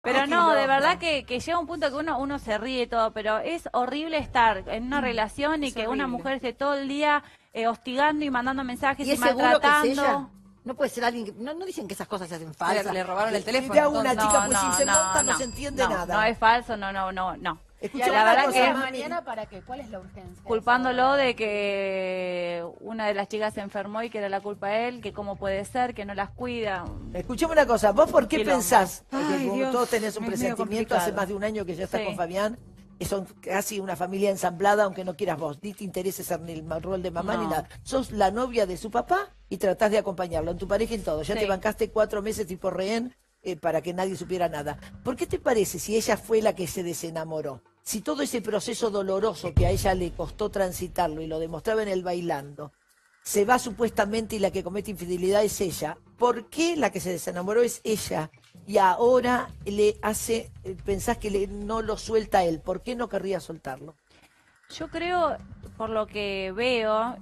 Pero no, de verdad que llega un punto que uno se ríe y todo, pero es horrible estar en una relación y que una mujer esté todo el día hostigando y mandando mensajes ¿Y y es seguro que es ella? maltratando. No puede ser alguien que... No, no dicen que esas cosas se hacen falsas. Le robaron el teléfono. De a una entonces. chica, pues si se monta no se entiende nada. No es falso, no. Escuchá La una verdad cosa, que Mari. ¿Mañana para qué? ¿Cuál es la urgencia? culpándolo de que una de las chicas se enfermó y que era la culpa de él, que cómo puede ser, que no las cuida. Escuchame una cosa, ¿vos por qué Quilombo. pensás? Ay, Porque como Dios, todos tenés un es medio presentimiento, hace complicado. más de un año que ya estás Sí. con Fabián, que son casi una familia ensamblada, aunque no quieras vos, ni te intereses en el rol de mamá ni No. nada. Sos la novia de su papá y tratás de acompañarlo en tu pareja y en todo. Ya Sí. te bancaste 4 meses tipo rehén para que nadie supiera nada. ¿Por qué te parece si ella fue la que se desenamoró? Si todo ese proceso doloroso que a ella le costó transitarlo y lo demostraba en el bailando, se va supuestamente y la que comete infidelidad es ella, ¿por qué la que se desenamoró es ella? Y ahora le hace, pensás que no lo suelta él, ¿por qué no querría soltarlo? Yo creo, por lo que veo,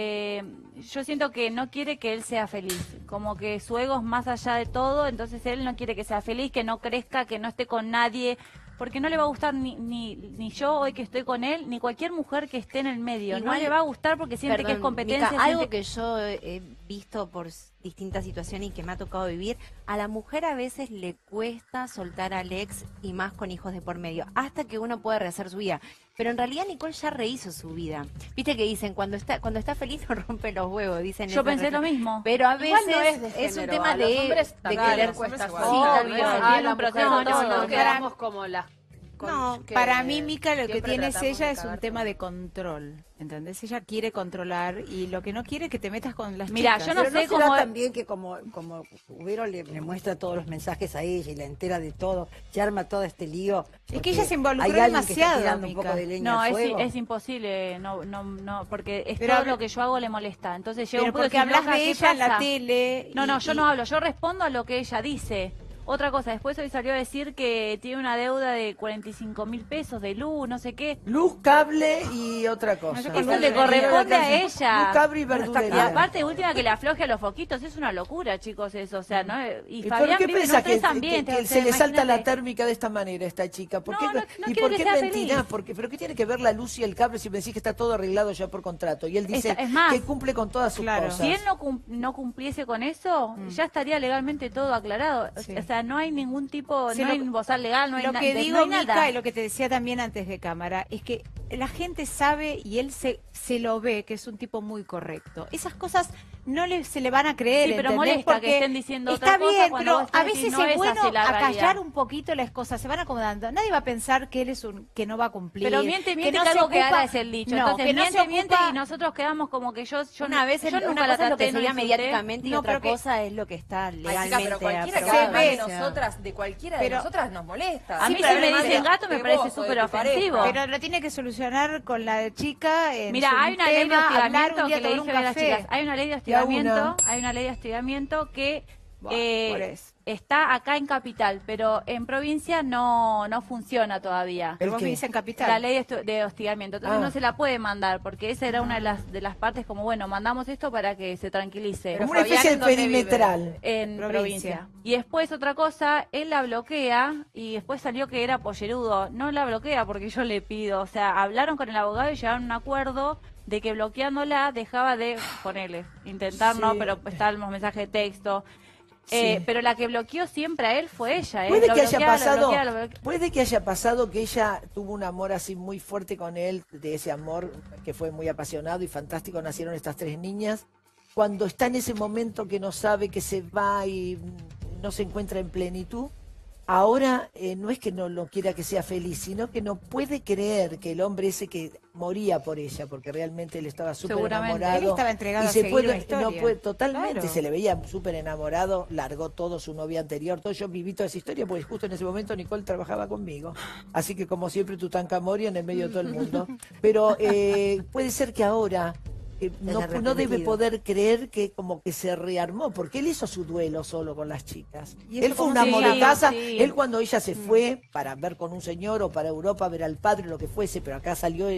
yo siento que no quiere que él sea feliz, como que su ego es más allá de todo, entonces él no quiere que sea feliz, que no crezca, que no esté con nadie, porque no le va a gustar ni yo hoy que estoy con él, ni cualquier mujer que esté en el medio, Igual, no le va a gustar porque siente que es perdón, competencia. Mica, algo siente que yo he visto por distintas situaciones y que me ha tocado vivir, a la mujer a veces le cuesta soltar al ex y más con hijos de por medio, hasta que uno puede rehacer su vida. Pero en realidad Nicole ya rehizo su vida. Viste que dicen, cuando está feliz no rompe los huevos, dicen. Yo esa pensé lo reflexión. mismo. Pero a Igual veces no es de es un género, tema a los de hombres también querer. les cuesta Sí, soltar, obvio, ¿no? tiene A un la proceso, mujer no, nos no, quedamos como las... No, que para mí, Mica, lo que siempre tiene tratamos ella de es un cagar tema con- de control, ¿entendés? Ella quiere controlar y lo que no quiere es que te metas con las Mirá, chicas. yo no Pero sé será cómo... también que como Ubero le muestra todos los mensajes a ella y la entera de todo, se arma todo este lío. Es que ella se involucró hay alguien que está demasiado, tirando un Mica. poco de leña No, al es, fuego. es imposible, no, porque es Pero todo habla- lo que yo hago le molesta. Entonces llega Pero un punto porque de hablas decir, "Loca, de ¿qué ella en la pasa?". tele. No, yo no hablo, yo respondo a lo que ella dice. Otra cosa, después hoy salió a decir que tiene una deuda de 45.000 pesos de luz, no sé qué. Luz, cable y otra cosa. Eso le corresponde a ella. Luz, cable y Y verdulería. aparte, última que le afloje a los foquitos, es una locura, chicos, eso. O sea, ¿no? Y ¿Y por Fabián qué vive en pensás un tres que ambientes, o sea, se le salta la imagínate. térmica de esta manera a esta chica? ¿Por qué, No ¿Y quiere por que qué sea mentirá? feliz. ¿Pero qué tiene que ver la luz y el cable si me decís que está todo arreglado ya por contrato? Y él dice Es más, que cumple con todas sus claro. cosas. Si él no cumpliese con eso, ya estaría legalmente todo aclarado. Sí. O sea, no hay ningún tipo, Sí, no hay bozal legal, no hay, Lo que no digo, hay nada. Mica, y lo que te decía también antes de cámara, es que la gente sabe y él se lo ve que es un tipo muy correcto. Esas cosas no se le van a creer, Sí, pero ¿entendés? molesta que Porque estén diciendo está otra cosa bien, cuando pero vos estás a veces diciendo, "No es es bueno así la acallar realidad". un poquito las cosas, se van acomodando. Nadie va a pensar que él es que no va a cumplir. Pero miente, que no se algo que ocupa- hará es el dicho. No, Entonces que no se miente ocupa- y nosotros quedamos como que yo Una vez yo una nunca cosa la es lo que traté, no sería insulté. mediáticamente y No, otra pero que- cosa es lo que está Ay, chica, legalmente pero cualquiera que aprobado. habla de o sea. nosotras, de cualquiera de Pero- nosotras nos molesta. A mí Sí, si me pero dicen gato me de parece vos o de súper tu pareja. ofensivo. Pero lo tiene que solucionar con la chica en Mira, su hay una ley de tema, hablar hostigamiento un día que le tomar dije un a las café. chicas. Hay una ley de Y a hostigamiento, una- hay una ley de hostigamiento que Buah, por eso. está acá en Capital, pero en provincia no funciona todavía. Pero vos qué? vivís en Capital. La ley de hostigamiento. Entonces Ah. no se la puede mandar, porque esa era una de las partes como, bueno, mandamos esto para que se tranquilice. Pero Como una Fabián, especie de ¿en dónde vive? perimetral. En Provincia. provincia. Y después otra cosa, él la bloquea y después salió que era pollerudo. No la bloquea porque yo le pido. O sea, hablaron con el abogado y llegaron a un acuerdo de que bloqueándola dejaba de ponerle, intentar Sí. no, pero estaban los mensajes de texto. Sí. Pero la que bloqueó siempre a él fue ella. Puede Lo que haya bloquea, lo pasado, bloquea, lo bloquea. puede que haya pasado que ella tuvo un amor así muy fuerte con él, de ese amor que fue muy apasionado y fantástico, nacieron estas 3 niñas. Cuando está en ese momento que no sabe que se va y no se encuentra en plenitud, ahora no es que no lo quiera que sea feliz, sino que no puede creer que el hombre ese que moría por ella, porque realmente él estaba súper Seguramente. enamorado. Él estaba entregado y a se seguir puede, una historia. no puede, totalmente, Claro. se le veía súper enamorado, largó todo su novia anterior, todo. Yo viví toda esa historia porque justo en ese momento Nicole trabajaba conmigo. Así que como siempre Tutankamón en el medio de todo el mundo. Pero puede ser que ahora no debe arrepentido. poder creer que como que se rearmó, porque él hizo su duelo solo con las chicas. ¿Y eso Él fue cómo un se amo llama? de casa, Sí. él cuando ella se fue para ver con un señor o para Europa, ver al padre, lo que fuese, pero acá salió,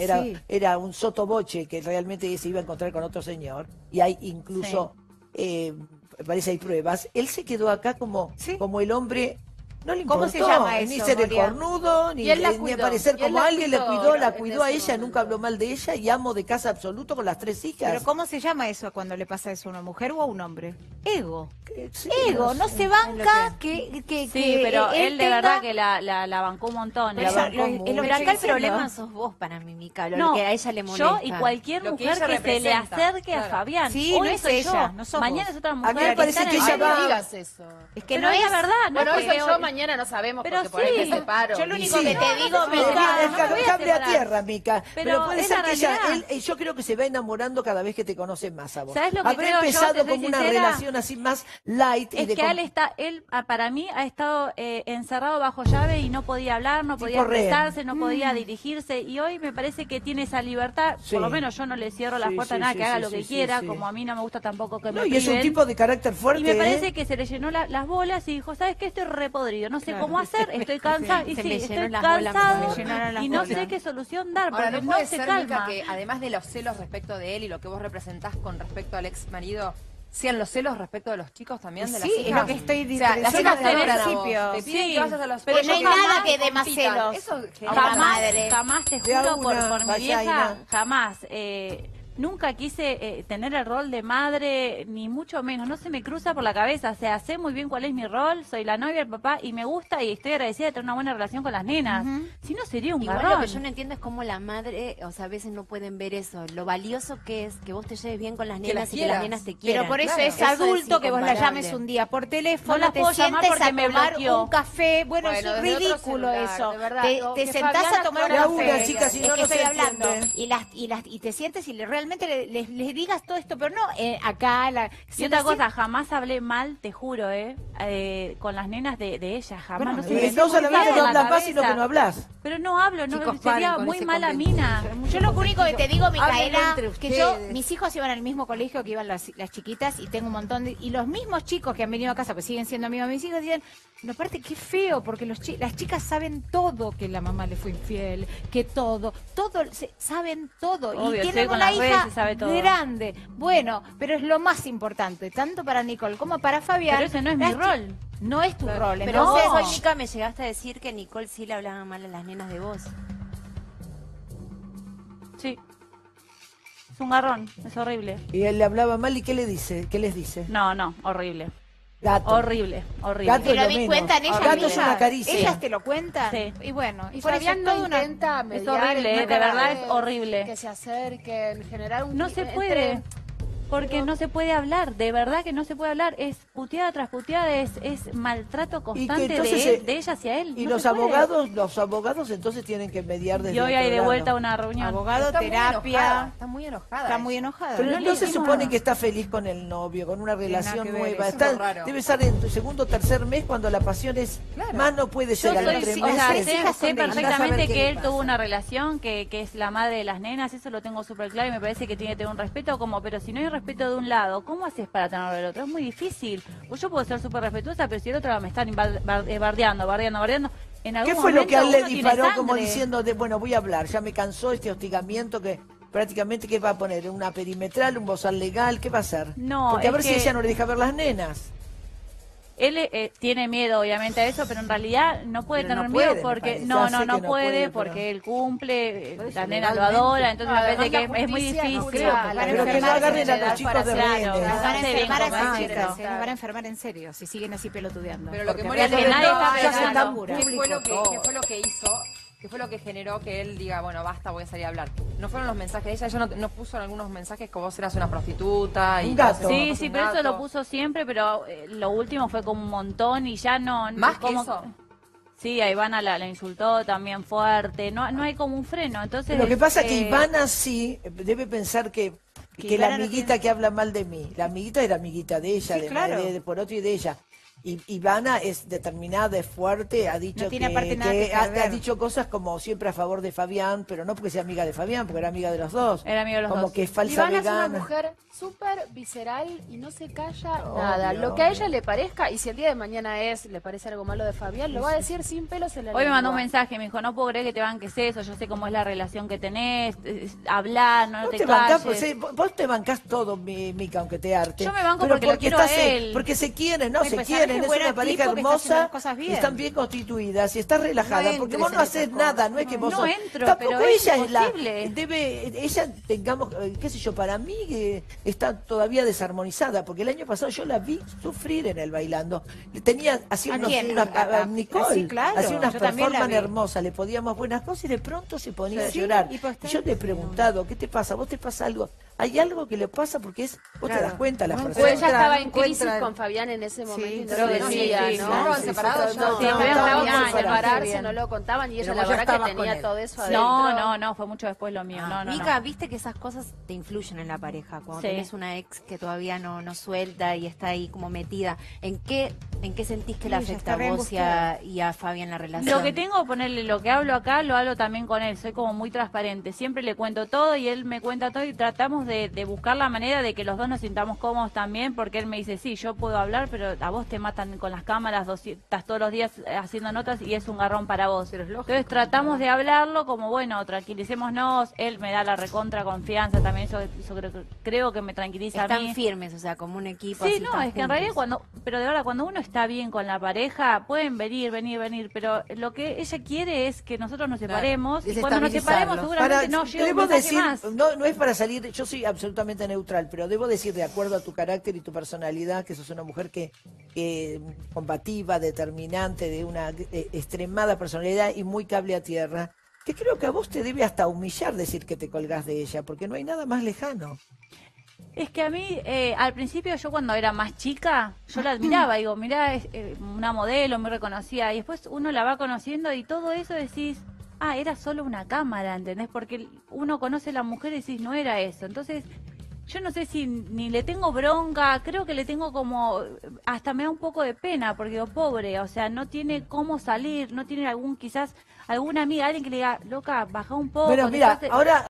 era un sotoboche que realmente se iba a encontrar con otro señor, y hay incluso, parece hay pruebas, él se quedó acá como, Sí. como el hombre No le ¿Cómo importó se llama ni eso, ser el Moria? cornudo, ni, Y él la ni cuidó, aparecer y él como la alguien, le cuidó cuidó, la en cuidó a ese ella, nunca habló mal de ella y amo de casa absoluto con las 3 hijas. Pero ¿cómo se llama eso cuando le pasa eso a una mujer o a un hombre? Ego. Sí, Ego, no sé. se banca que Sí, pero él de tenga- verdad que la bancó un montón. Por eso, bancó lo- mucho. es lo que Pero estoy acá el diciendo. problema sos vos para mí, Mica, lo No, que a ella le molesta. yo y cualquier Lo que mujer ella que se le representa, acerque a claro. Fabián. Sí, Hoy no es soy ella, yo, no sos mañana vos. es otra A mí mujer. me parece está en que el ella aire. va- No digas eso. Es que Pero no es es la verdad, no Bueno, es hoy soy porque yo, mañana no sabemos Pero porque por ahí me sí. separo. Yo lo único Sí. que te digo, no, Mica, no, no me voy a Cable a separar. tierra, Mica. Pero puede es ser la que ella, realidad. yo creo que se va enamorando cada vez que te conoce más a vos. ¿Sabes lo que Habrá creo yo? empezado Te soy como una sincera. relación así más light y Es de que él para mí ha estado encerrado bajo llave y no podía hablar, no podía Tipo rehén. expresarse, no podía dirigirse y hoy me parece que tiene esa libertad, Sí. por lo menos yo no le cierro las Sí, puertas sí, a nada, sí, que haga sí, lo que sí, quiera, sí. como a mí no me gusta tampoco que me No, y es un priven. tipo de carácter fuerte. Y me parece ¿eh? que se le llenó las bolas y dijo, ¿sabes qué? Estoy repodrido, no sé Claro. cómo hacer, estoy cansado. Y Se sí, me llenó estoy las bolas, cansado se me llenaron las y no bolas. sé qué solución dar, Ahora, porque no puede se ser, calma. Mica, que además de los celos respecto de él y lo que vos representás con respecto al ex marido, sean los celos respecto de los chicos también, de las Sí, hijas. es lo que estoy O sea, las diciendo hijas te desde el adoran a vos, principio. te piden Sí, que vayas a los pero no hay yo nada jamás que dé más compitan. celos. Eso genera Jamás. nada. madre. Jamás, te De juro por una, mi vagina. vieja, jamás. Nunca quise tener el rol de madre, ni mucho menos. No se me cruza por la cabeza. O sea, sé muy bien cuál es mi rol. Soy la novia del papá y me gusta y estoy agradecida de tener una buena relación con las nenas. Si no, sería un Igual garrón. lo que yo no entiendo es cómo la madre, o sea, a veces no pueden ver eso, lo valioso que es que vos te lleves bien con las Que nenas las y que las quieras. nenas te quieran. Pero por eso Claro. es adulto que vos la incomparable. llames un día por teléfono, No las te puedo llamar sientes porque a me tomar bloqueó. un café. Bueno, Bueno, es desde otro ridículo celular, eso. de verdad. Te Que sentás Fabiana a tomar un fuera café. una, chicas, si Es no, que no se estoy hablando. entiende. Y te sientes y realmente les digas todo esto, pero no acá. Y otra cosa, jamás hablé mal, te juro, con las nenas de ella, jamás. no se me No solamente en no la hablas más, sino cabeza. que no hablas. Pero no hablo, no, Chicos, sería paren con muy ese mala conflicto. mina. Yo lo único que te digo, Micaela, Háblenlo entre que yo, ustedes. mis hijos iban al mismo colegio que iban las chiquitas y tengo un montón de... Y los mismos chicos que han venido a casa, pues siguen siendo amigos de mis hijos, dicen, no, aparte qué feo, porque las chicas saben todo, que la mamá le fue infiel, que todo, saben todo. Obvio, y sí, tienen con una las redes hija se sabe todo. grande. Bueno, pero es lo más importante, tanto para Nicole como para Fabián. Pero ese no es mi Las chi- rol. No es tu rol, Pero entonces... vos, Mica, me llegaste a decir que Nicole sí le hablaba mal a las nenas de vos. Sí. Es un garrón, es horrible. Y él le hablaba mal y ¿qué le dice? ¿Qué les dice? No, horrible. Gato. Horrible. Gato Te es lo lo di menos. cuenta en ellas Gato es mismas. una caricia. Ellas te lo cuentan. Sí. Y bueno, Y por eso Fabián es no todo una... intenta Es mediar, horrible, no de verdad cada es vez horrible. Que se acerquen, generar un... No se entre- puede. Porque no se puede hablar, de verdad que no se puede hablar. Es puteada tras puteada, es maltrato constante entonces, de ella hacia él. Y No los se puede. abogados entonces tienen que mediar desde Y hoy hay otro de lado. vuelta una reunión. Abogado, Está muy terapia... enojada, está muy enojada. Está ella. muy enojada. Pero No no le se hicimos supone nada. que está feliz con el novio, con una Tiene nada relación que ver nueva. eso. Es muy raro. Debe estar en tu segundo o tercer mes cuando la pasión es Claro. más no puede ser Yo a los soy- 3 o sea, meses. sé- hijas Sé son de ella. Andá a perfectamente saber qué que le él pasa. tuvo una relación, que es la madre de las nenas, eso lo tengo súper claro y me parece que tiene que tener un respeto, pero si no hay respeto de un lado, ¿cómo haces para tenerlo del otro? Es muy difícil. Pues yo puedo ser súper respetuosa, pero si el otro me está bardeando, en algún ¿Qué fue lo que a él momento le uno tiene disparó como sangre. diciendo, bueno, voy a hablar, ya me cansó este hostigamiento que prácticamente, ¿qué va a poner? ¿Una perimetral, un bozal legal? ¿Qué va a hacer? No, Porque a es ver si que- ella no le deja ver las nenas. Él tiene miedo, obviamente, a eso, pero en realidad no puede Pero no tener puede, miedo me porque parece. no, Ya sé no, que no no puede puede, porque pero- él cumple, Por eso, la nena lo legalmente. adora, entonces No, me parece además que la es muy justicia difícil. no creo que van a Pero que no enfermar agarren a de los chicos de claro, rehenes. Se van a Bastante bien enfermar en convencido. serio, se van a enfermar en serio si siguen así pelotudeando. Pero lo que Porque Moria que nadie está comentó, pensando. ¿qué fue lo que hizo? ¿Qué fue lo que generó que él diga, bueno, basta, voy a salir a hablar? No fueron los mensajes de ella, ella no puso en algunos mensajes que vos eras una prostituta y Un gato. que Sí, sos sí, un pero eso gato. lo puso siempre, pero lo último fue como un montón y ya no... ¿Más que como- eso? Sí, a Ivana la insultó también fuerte, no hay como un freno, entonces... Lo que pasa es que Ivana sí debe pensar que la Ivana no amiguita tiene- que habla mal de mí, la amiguita era amiguita de ella, Sí, de, claro. de Poroto y de ella. Y Ivana es determinada, es fuerte, ha dicho No tiene que, aparte nada que ha perder. dicho cosas como siempre a favor de Fabián, pero no porque sea amiga de Fabián, porque era amiga de los dos. Era amiga de los como dos. que es falsa Ivana es una vegana. mujer súper visceral y no se calla nada. Lo que a ella le parezca, y si el día de mañana le parece algo malo de Fabián, lo va a decir sin pelos en la Hoy me lengua. mandó un mensaje, me dijo, no puedo creer que te banques eso, yo sé cómo es la relación que tenés, hablar, no Vos te te bancás, calles. vos te bancás todo, Mica, aunque te arte. Yo me banco pero porque lo quiero a él. Porque se quieren, no Ay, se pues, quieren, tenés buena una pareja tipo que está haciendo hermosa, las cosas bien. están bien constituidas y estás relajada, No porque entres vos no en haces esas cosas. nada, no es que vos No sos- entro, tampoco pero es ella es la imposible. ella tengamos, qué sé yo, para mí está todavía desarmonizada, porque el año pasado yo la vi sufrir en el bailando. Hacía ¿A unos, quién? a Nicole, Sí, claro, hacía unas yo también la performances vi. hermosas, le podíamos buenas cosas y de pronto se ponía a Sí, llorar. y pues Y yo le he preguntado, ¿qué te pasa? ¿Vos te pasa algo? ¿Hay algo que le pasa? Porque vos te das cuenta las No O personas. ella estaba en encuentra- crisis con Fabián en ese momento y no creo lo que sí, decía, sí, ¿no? sí, ¿Estaban sí, separados sí, ya? sí, Sí, no, pero estaban estaban bien, por separarse, bien. no lo contaban y ella Pero la vos ya verdad que estabas con tenía él. todo eso No, adentro. no, fue mucho después lo mío. No, no, no. Mica, viste que esas cosas te influyen en la pareja. Cuando Sí. tenés una ex que todavía no suelta y está ahí como metida, ¿en qué sentís que le Sí, ella afecta está a re vos y a Fabián la relación? Lo que tengo, ponerle lo que hablo acá, lo hablo también con él. Soy como muy transparente. Siempre le cuento todo y él me cuenta todo y tratamos de buscar la manera de que los dos nos sintamos cómodos también, porque él me dice, sí, yo puedo hablar, pero a vos te matan con las cámaras, estás todos los días haciendo notas y es un garrón para vos. Entonces tratamos de hablarlo como, bueno, tranquilicémonos. Él me da la recontra confianza también, eso creo que me tranquiliza a mí. Están firmes, o sea, como un equipo. Sí, así, no, están es que en realidad juntos. pero de verdad, cuando uno está bien con la pareja, pueden venir, pero lo que ella quiere es que nosotros nos separemos, y cuando nos separemos seguramente no llega un debo mensaje decir, más. no es para salir, yo soy absolutamente neutral, pero debo decir, de acuerdo a tu carácter y tu personalidad, que sos una mujer que combativa, determinante, de una extremada personalidad y muy cable a tierra, que creo que a vos te debe hasta humillar decir que te colgás de ella, porque no hay nada más lejano. Es que a mí, al principio yo cuando era más chica, yo la admiraba, digo, mirá, es una modelo muy reconocida, y después uno la va conociendo y todo eso decís, ah, era solo una cámara, ¿entendés? Porque uno conoce a la mujer y decís, no era eso. Entonces, yo no sé si ni le tengo bronca, creo que le tengo como, hasta me da un poco de pena, porque digo, pobre, o sea, no tiene cómo salir, no tiene quizás alguna amiga, alguien que le diga, loca, baja un poco. Bueno, mira, dejate- ahora